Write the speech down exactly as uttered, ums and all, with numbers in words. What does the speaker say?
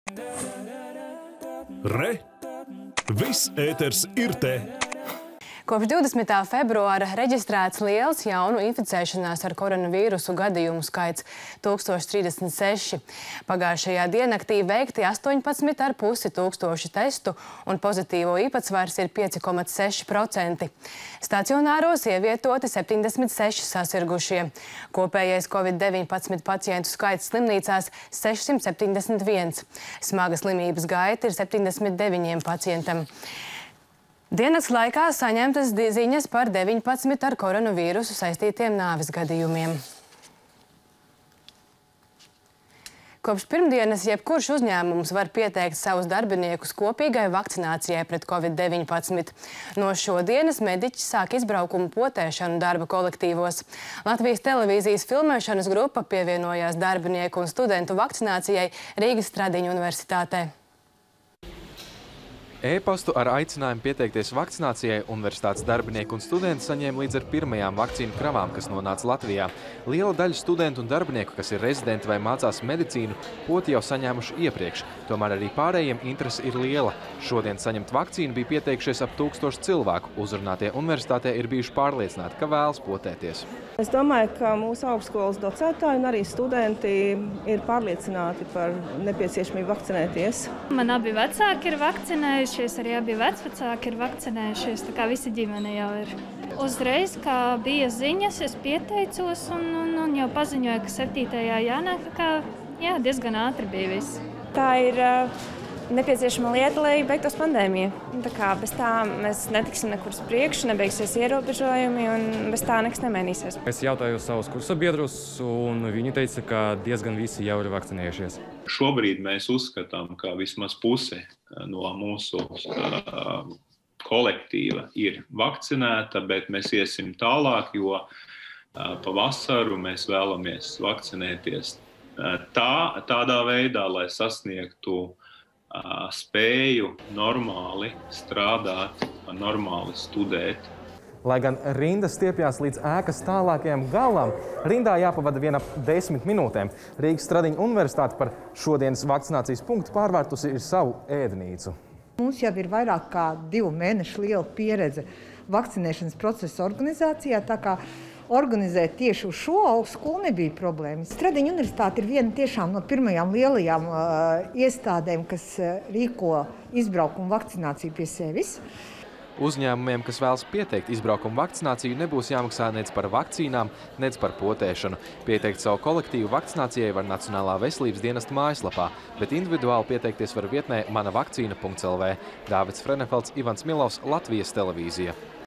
Re! Viss ēters ir te! Kopš divdesmitā februāra reģistrēts liels jaunu inficēšanās ar koronavīrusu gadījumu skaits – tūkstoš trīsdesmit seši. Pagājušajā diennaktī veikti astoņpadsmit ar pusi tūkstoši testu un pozitīvo īpatsvars ir pieci komats seši procenti. Stacionāros ievietoti septiņdesmit seši sasirgušie. Kopējais covid deviņpadsmit pacientu skaits slimnīcās – sešsimt septiņdesmit viens. Smaga slimības gaita ir septiņdesmit deviņiem pacientam. Diennakts laikā saņemtas ziņas par deviņpadsmit ar koronavīrusu saistītiem nāves gadījumiem. Kopš pirmdienas jebkurš uzņēmums var pieteikt savus darbiniekus kopīgai vakcinācijai pret covid deviņpadsmit. No šodienas mediķi sāk izbraukumu potēšanu darba kolektīvos. Latvijas televīzijas filmēšanas grupa pievienojās darbinieku un studentu vakcinācijai Rīgas Stradiņu universitātē. E-pastu ar aicinājumu pieteikties vakcinācijai universitātes darbinieki un studenti saņēma līdz ar pirmajām vakcīnu kravām, kas nonāca Latvijā. Liela daļa studentu un darbinieku, kas ir rezidenti vai mācās medicīnu, poti jau saņēmuši iepriekš. Tomēr arī pārējiem interese ir liela. Šodien saņemt vakcīnu bija pieteikšies ap tūkstošu cilvēku. Uzrunātie universitātē ir bijuši pārliecināti, ka vēlas potēties. Es domāju, ka mūsu augstskolas docētāji un arī studenti ir pārliecināti par nepieciešamību vakcinēties. Man abi vecāki ir vakcinējušies, arī abi vecvecāki ir vakcinējušies, tā kā visa ģimene jau ir. Uzreiz, kā bija ziņas, es pieteicos un, un, un jau paziņoju, ka septītajā jānāk, tā kā jā, diezgan ātri bija viss. Tā ir uh, nepieciešama lieta, lai beigtos pandēmija. Tā kā bez tā mēs netiksim nekur uz priekšu, nebeigsies ierobežojumi un bez tā nekas nemainīsies. Es jautāju savus kursabiedrus un viņi teica, ka diezgan visi jau ir vakcinējušies. Šobrīd mēs uzskatām, ka vismaz puse no mūsu uh, kolektīva ir vakcinēta, bet mēs iesim tālāk, jo uh, pavasaru mēs vēlamies vakcinēties uh, tā, tādā veidā, lai sasniegtu uh, spēju normāli strādāt, normāli studēt. Lai gan rindas stiepjās līdz ēkas tālākajam galam, rindā jāpavada vien ap desmit minūtēm. Rīgas Stradiņu universitāte par šodienas vakcinācijas punktu pārvērtusi ir savu ēdnīcu. Mums jau ir vairāk kā divu mēnešu liela pieredze vakcinēšanas procesa organizācijā, tā kā organizēt tieši uz šo augstskolu nebija problēmas. Stradiņu universitāte ir viena tiešām no pirmajām lielajām uh, iestādēm, kas uh, rīko izbraukumu vakcināciju pie sevis. Uzņēmumiem, kas vēlas pieteikt izbraukumu vakcināciju, nebūs jāmaksā nec par vakcīnām, nec par potēšanu. Pieteikt savu kolektīvu vakcinācijai var Nacionālā veselības dienesta mājaslapā, bet individuāli pieteikties var vietnē mana vakcīna punkts el vē. Dāvids Frenefelds, Ivans Milovs, Latvijas televīzija.